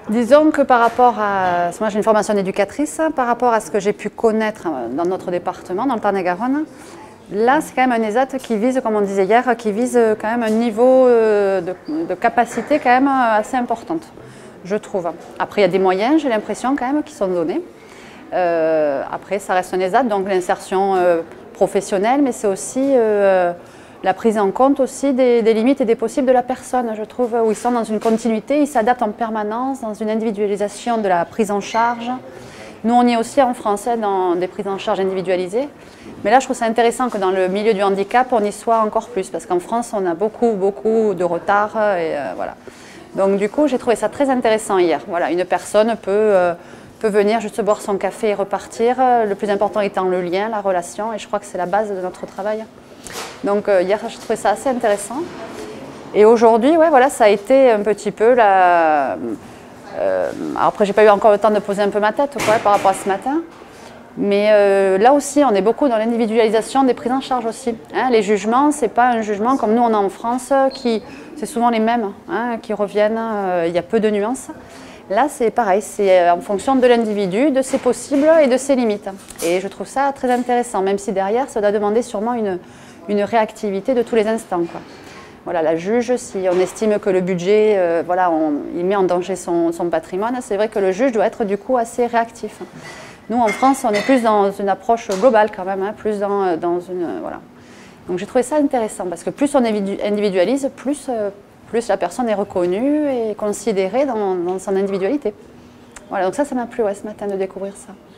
Disons que par rapport à... Moi j'ai une formation d'éducatrice, par rapport à ce que j'ai pu connaître dans notre département, dans le Tarn-et-Garonne, là c'est quand même un ESAT qui vise, comme on disait hier, qui vise quand même un niveau de capacité quand même assez importante, je trouve. Après il y a des moyens, j'ai l'impression quand même, qui sont donnés. Après ça reste un ESAT, donc l'insertion professionnelle, mais c'est aussi la prise en compte aussi des limites et des possibles de la personne, je trouve, où ils sont dans une continuité, ils s'adaptent en permanence, dans une individualisation de la prise en charge. Nous, on y est aussi en français dans des prises en charge individualisées. Mais là, je trouve ça intéressant que dans le milieu du handicap, on y soit encore plus, parce qu'en France, on a beaucoup de retard. Et, voilà. Donc du coup, j'ai trouvé ça très intéressant hier. Voilà, une personne peut venir juste boire son café et repartir. Le plus important étant le lien, la relation, et je crois que c'est la base de notre travail. Donc hier, j'ai trouvé ça assez intéressant. Et aujourd'hui, ouais, voilà, ça a été un petit peu la... alors après, j'ai pas eu encore le temps de poser un peu ma tête quoi, par rapport à ce matin. Mais là aussi, on est beaucoup dans l'individualisation des prises en charge aussi. Hein, les jugements, c'est pas un jugement comme nous on a en France, c'est souvent les mêmes hein, qui reviennent, il y a peu de nuances. Là, c'est pareil, c'est en fonction de l'individu, de ses possibles et de ses limites. Et je trouve ça très intéressant, même si derrière, ça doit demander sûrement une réactivité de tous les instants, quoi. Voilà, la juge, si on estime que le budget, voilà, il met en danger son patrimoine, c'est vrai que le juge doit être du coup assez réactif. Nous, en France, on est plus dans une approche globale quand même, hein, plus dans une... Voilà. Donc j'ai trouvé ça intéressant, parce que plus on individualise, plus la personne est reconnue et considérée dans son individualité. Voilà, donc ça m'a plu ouais, ce matin de découvrir ça.